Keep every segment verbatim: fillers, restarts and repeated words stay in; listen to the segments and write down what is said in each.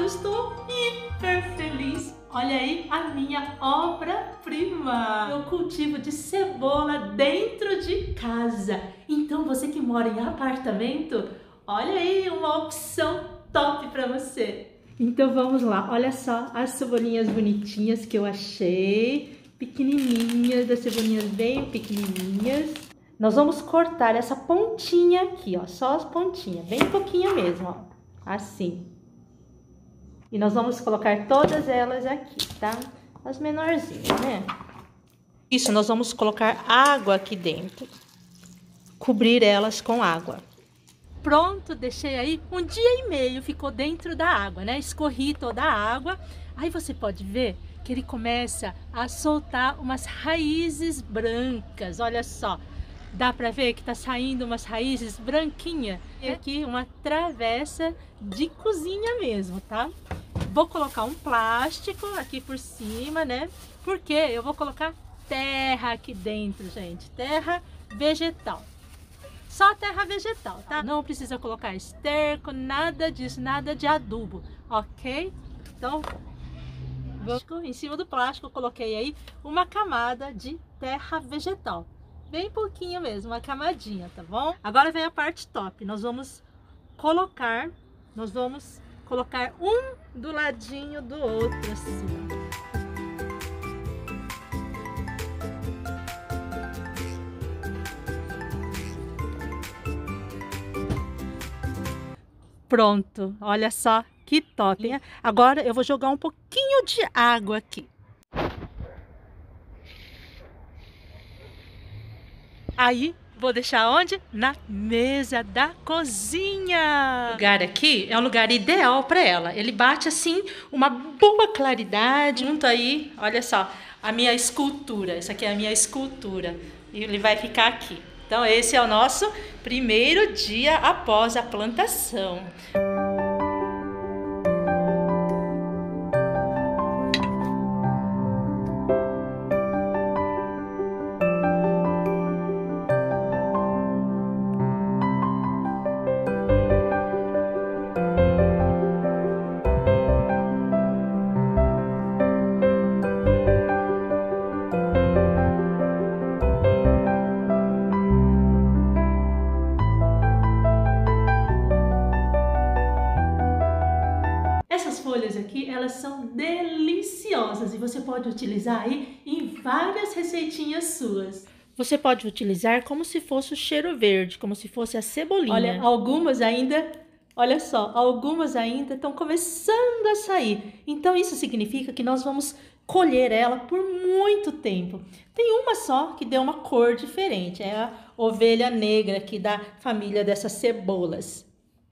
eu estou hiper feliz. Olha aí a minha obra-prima, meu cultivo de cebola dentro de casa. Então você que mora em apartamento, olha aí uma opção top para você. Então vamos lá, olha só as cebolinhas bonitinhas que eu achei, pequenininhas, das cebolinhas bem pequenininhas. Nós vamos cortar essa pontinha aqui, ó, só as pontinhas, bem pouquinho mesmo, ó, assim. E nós vamos colocar todas elas aqui, tá? As menorzinhas, né? Isso, nós vamos colocar água aqui dentro. Cobrir elas com água. Pronto, deixei aí um dia e meio, ficou dentro da água, né? Escorri toda a água. Aí você pode ver que ele começa a soltar umas raízes brancas, olha só. Dá pra ver que tá saindo umas raízes branquinhas. E aqui uma travessa de cozinha mesmo, tá? Vou colocar um plástico aqui por cima, né? Porque eu vou colocar terra aqui dentro, gente. Terra vegetal. Só terra vegetal, tá? Não precisa colocar esterco, nada disso, nada de adubo, ok? Então, vou... em cima do plástico eu coloquei aí uma camada de terra vegetal. Bem pouquinho mesmo, uma camadinha, tá bom? Agora vem a parte top. Nós vamos colocar, nós vamos colocar um do ladinho do outro, assim, ó. Pronto, olha só que top, hein? Agora eu vou jogar um pouquinho de água aqui. Aí, vou deixar onde? Na mesa da cozinha. O lugar aqui é um lugar ideal para ela. Ele bate assim uma boa claridade. Junto aí, olha só, a minha escultura. Essa aqui é a minha escultura. E ele vai ficar aqui. Então esse é o nosso primeiro dia após a plantação. Essas folhas aqui, elas são deliciosas e você pode utilizar aí em várias receitinhas suas. Você pode utilizar como se fosse o cheiro verde, como se fosse a cebolinha. Olha, algumas ainda, olha só, algumas ainda estão começando a sair. Então isso significa que nós vamos colher ela por muito tempo. Tem uma só que deu uma cor diferente, é a ovelha negra aqui da família dessas cebolas.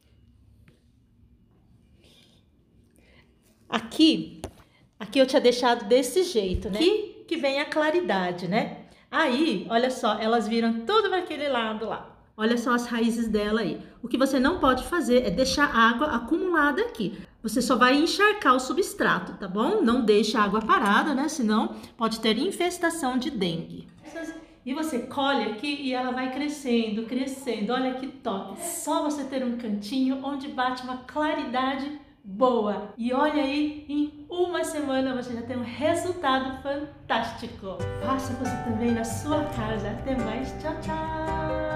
Aqui, aqui eu tinha deixado desse jeito, né? Aqui que vem a claridade, né? Aí, olha só, elas viram tudo naquele lado lá. Olha só as raízes dela aí. O que você não pode fazer é deixar água acumulada aqui. Você só vai encharcar o substrato, tá bom? Não deixe a água parada, né? Senão pode ter infestação de dengue. E você colhe aqui e ela vai crescendo, crescendo. Olha que top! É só você ter um cantinho onde bate uma claridade boa. E olha aí, em uma semana você já tem um resultado fantástico. Faça você também na sua casa. Até mais. Tchau, tchau!